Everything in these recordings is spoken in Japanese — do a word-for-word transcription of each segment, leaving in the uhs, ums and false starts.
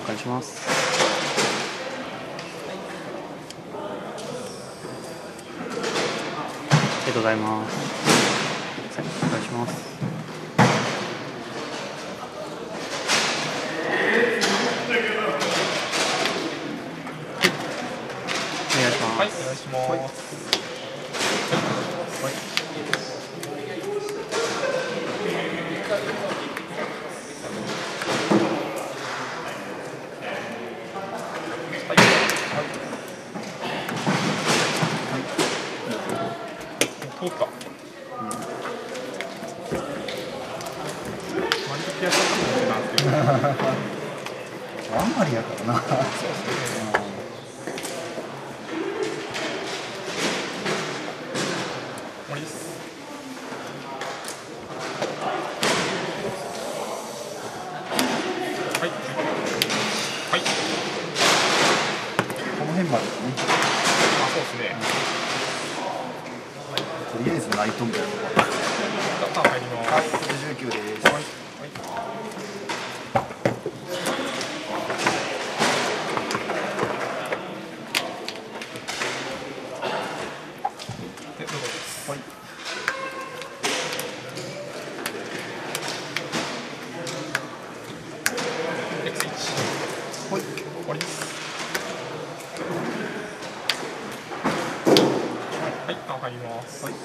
願いします。ありがとうございます。はい、お願いします。お願いします。 はい、お願いします。はい。はい。通った。うん。マリピアショットなんていう。 あんまりやからな。そうですね。 終わりです。はい。はい。 この辺までですね。 あ、そうですね。 とりあえずナイトみたいなところ。 ターン入ります。 はい、じゅうきゅうです。はい。はい。 で、どうぞです。はい。エックスいち。はい。終わりです。はい、ターン入ります。はい。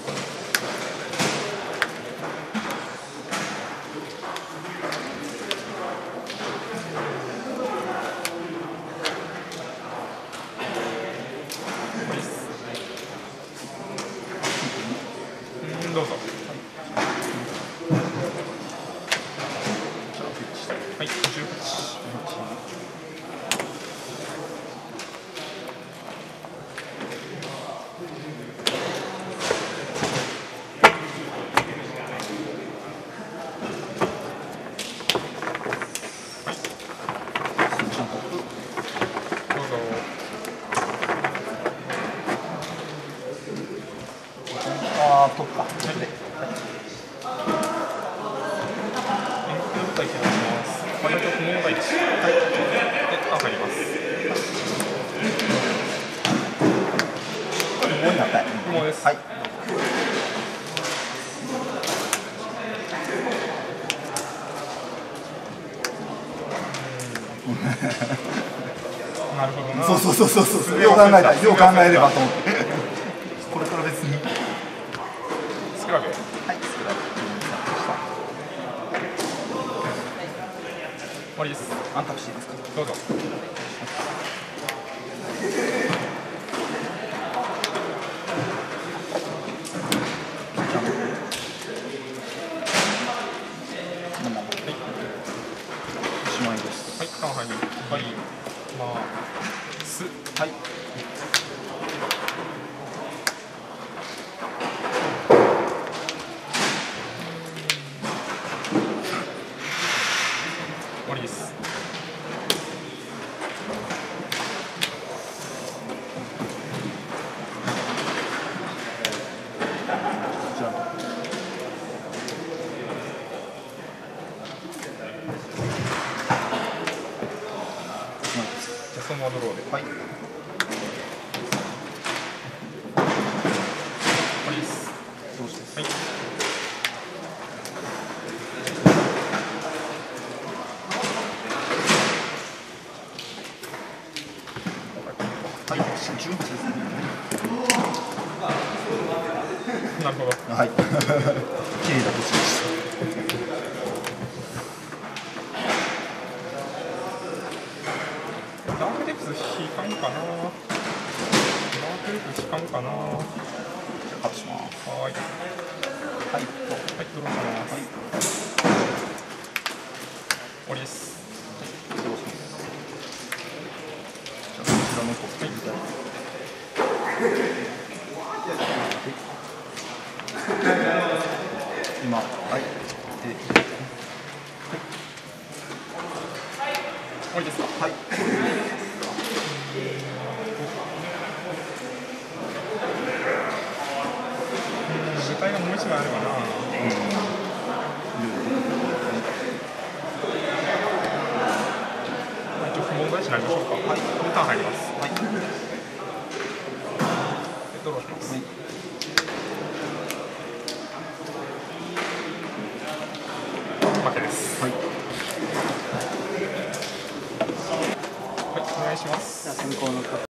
どうぞ。はい、じゅうはち。どうぞ。 あー、トップか。はい。 円形部隊決めます。これと不問外です。はい。で、ターン入ります。 不問になったい。 不問です。 はい。 なるほどな。 そうそうそうそうそう。よう考えた。よう考えればと思って。これから別に。 スクラブ。はい、 スクラブ。 終わりです。 アンタップしていいですか。 どうぞ。はい、ターン入ります。はい。終わりです。じゃあそのままドローで。はい。終わりです。 どうしてです。 はい。 はい、じゅうはちですね。 なるほど。 はい。綺麗な土地でした。 ダークデプス引かんかな。ダークデプス引かんかな。 じゃあカットします。 はい。はい、 はい、 ドローします。 はい。 終わりです。 どうします。じゃあこちらのコピーみたいな。今、はい。で、 終わりですか。 はい。 舞台がもう一枚あるかな。一応不問こでしなりましょうか。はい。ターン入ります。はい。ドローします。はい。負けです。はい。はい、お願いします。 じゃあ先行の